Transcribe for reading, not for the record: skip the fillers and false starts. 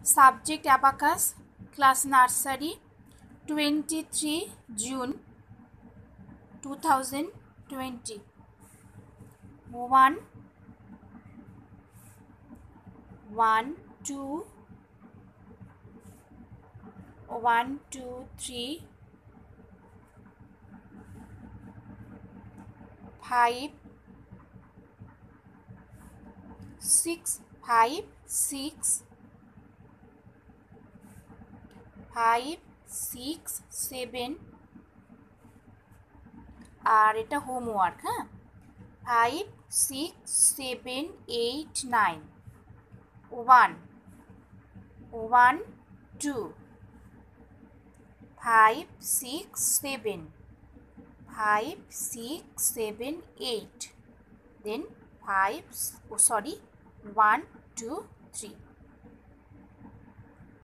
Subject abacus, class nursery, 23 June 2020। 1 1 2 1 2 3 5 6 5 6 5 6 7 আর এটা homework. হ্যাঁ, 5 6 7 8 9 1 1 2 5 6 7 5 6 7 8 then 1 2 3